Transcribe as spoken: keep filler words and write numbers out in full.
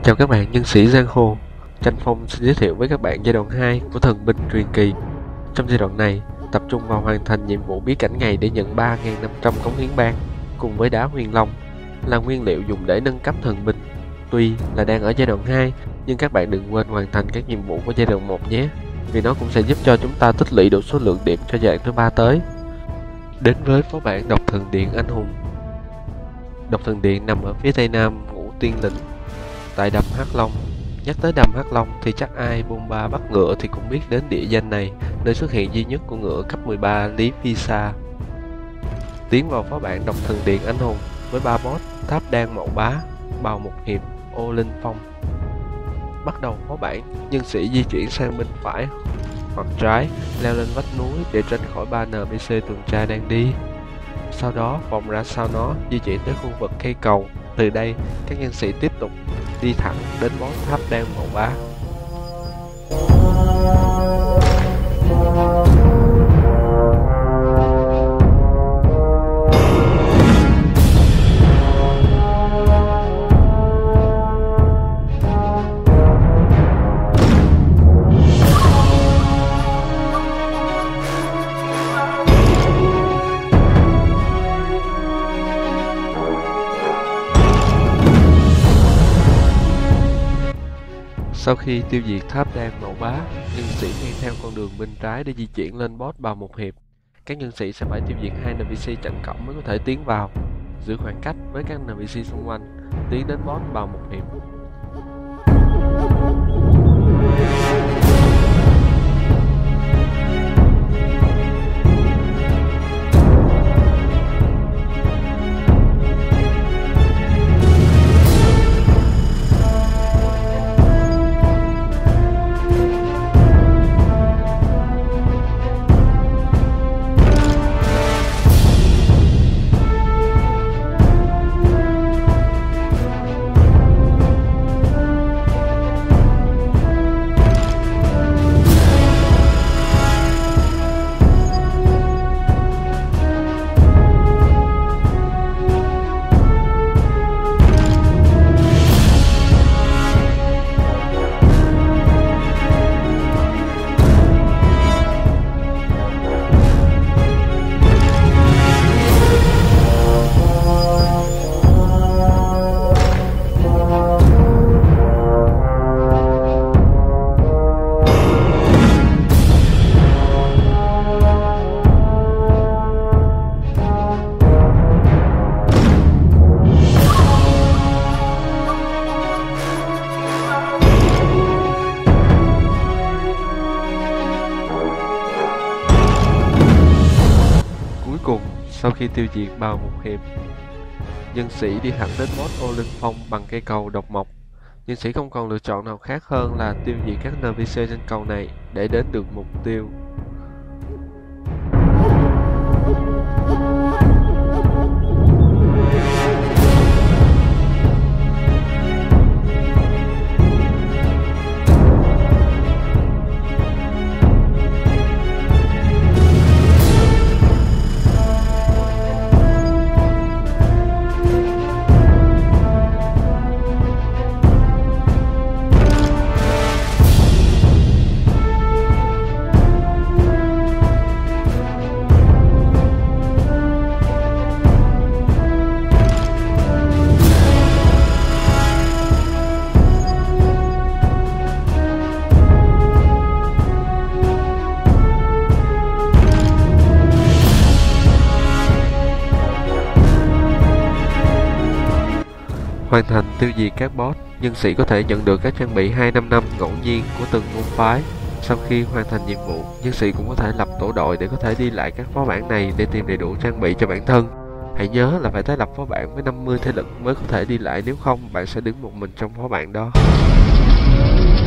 Chào các bạn nhân sĩ giang hồ. Tranh Phong xin giới thiệu với các bạn giai đoạn hai của thần binh truyền kỳ. Trong giai đoạn này, tập trung vào hoàn thành nhiệm vụ bí cảnh ngày để nhận ba nghìn năm trăm cống hiến bang cùng với đá huyền long là nguyên liệu dùng để nâng cấp thần binh. Tuy là đang ở giai đoạn hai, nhưng các bạn đừng quên hoàn thành các nhiệm vụ của giai đoạn một nhé, vì nó cũng sẽ giúp cho chúng ta tích lũy đủ số lượng điểm cho giai đoạn thứ ba tới. Đến với phó bản Độc Thần Điện Anh Hùng. Độc Thần Điện nằm ở phía tây nam Ngũ Tiên Lĩnh, tại đầm Hắc Long. Nhắc tới đầm Hắc Long thì chắc ai bôn ba bắt ngựa thì cũng biết đến địa danh này, nơi xuất hiện duy nhất của ngựa cấp mười ba Lý Phi Sa. Tiến vào phó bản Độc Thần Điện Anh Hùng với ba boss Tháp Đan Mậu Bá, Bào Một Hiệp, Ô Linh Phong. Bắt đầu phó bản, nhân sĩ di chuyển sang bên phải hoặc trái, leo lên vách núi để tránh khỏi ba en pê xê tuần tra đang đi. Sau đó vòng ra sau nó, di chuyển tới khu vực cây cầu. Từ đây, các nhân sĩ tiếp tục đi thẳng đến boss Tháp Đan Mậu Bá. Sau khi tiêu diệt Tháp Đan Mậu Bá, nhân sĩ men theo con đường bên trái để di chuyển lên boss Bào Một Hiệp. Các nhân sĩ sẽ phải tiêu diệt hai en pê xê chặn cổng mới có thể tiến vào, giữ khoảng cách với các en pê xê xung quanh, tiến đến boss Bào Một Hiệp. Sau khi tiêu diệt Bào Một Hiệp, nhân sĩ đi thẳng đến boss Ô Linh Phong bằng cây cầu độc mộc. Nhân sĩ không còn lựa chọn nào khác hơn là tiêu diệt các en pê xê trên cầu này để đến được mục tiêu. Hoàn thành tiêu diệt các boss, nhân sĩ có thể nhận được các trang bị hai trăm năm mươi năm ngẫu nhiên của từng môn phái. Sau khi hoàn thành nhiệm vụ, nhân sĩ cũng có thể lập tổ đội để có thể đi lại các phó bản này để tìm đầy đủ trang bị cho bản thân. Hãy nhớ là phải tái lập phó bản với năm mươi thể lực mới có thể đi lại, nếu không bạn sẽ đứng một mình trong phó bản đó.